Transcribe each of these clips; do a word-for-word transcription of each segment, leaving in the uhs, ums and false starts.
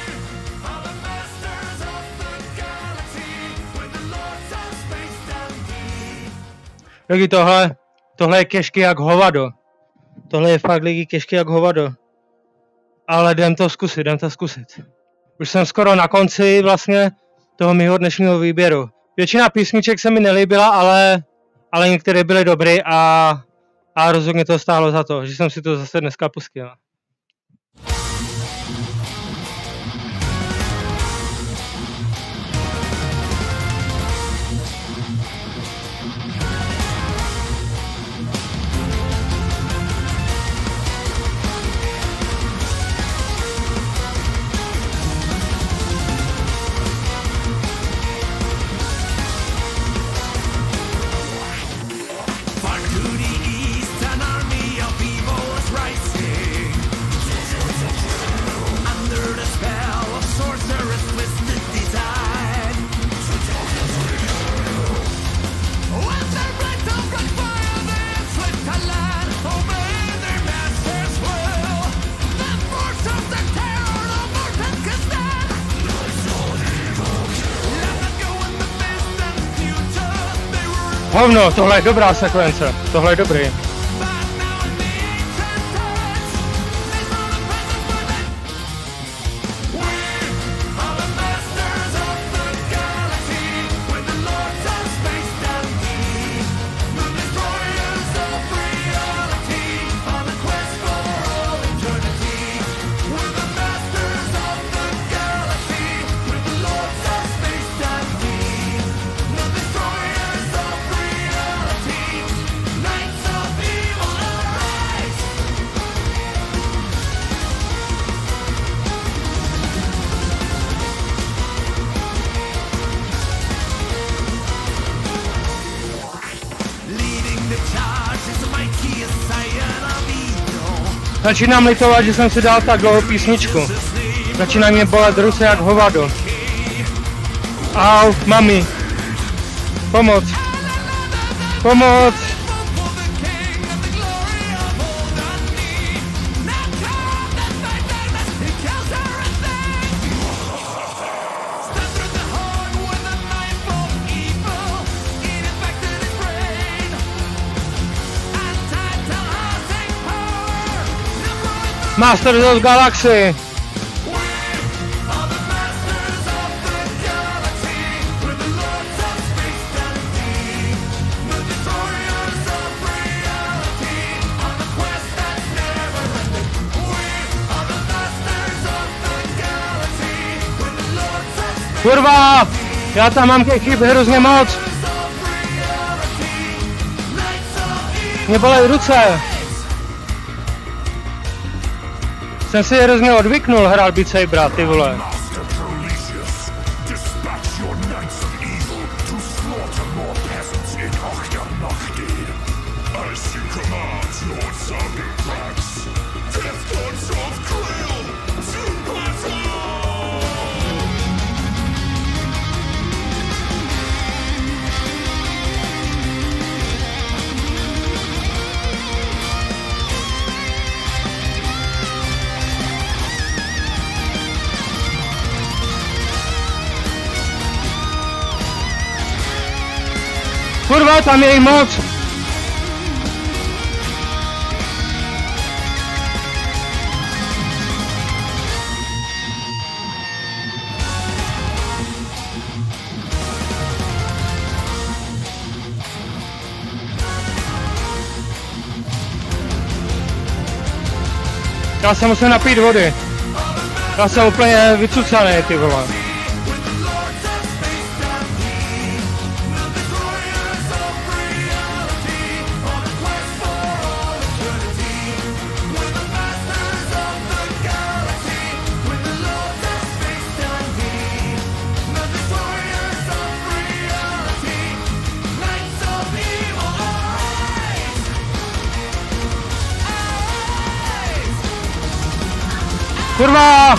Lidi, tohle, tohle je těžký jak hovado. Tohle je fakt lidi těžký jak hovado. Ale jdem to zkusit, jdem to zkusit. Už jsem skoro na konci vlastně toho mého dnešního výběru. Většina písniček se mi nelíbila, ale, ale některé byly dobré a, a rozhodně to stálo za to, že jsem si to zase dneska pustil. Hovno, tohle je dobrá sekvence, tohle je dobrý. Začínám litovat, že jsem si dal tak dlouhou písničku. Začínají mě bolet ruce jak hovado. Au, mami. Pomoc. Pomoc. Masters of Galaxy. Kurva! Já tam mám těch chyb hrozně moc. Mě bolej ruce. Jsem si hrozně odvyknul hrát Beat Sabera, ty vole. Kurva, tam je jich moc! Já se musím napít vody. Já jsem úplně vycucaný, ty vole. Kurva!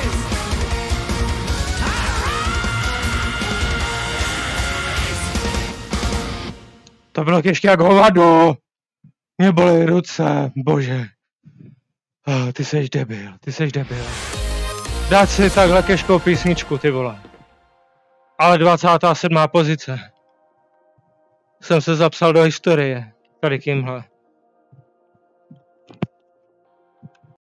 To bylo těžké jak hovado. Mě bolí ruce, bože. Oh, ty seš debil, ty seš debil. dát si takhle těžkou písničku, ty vole. Ale dvacátá sedmá pozice. Jsem se zapsal do historie tady tímhle.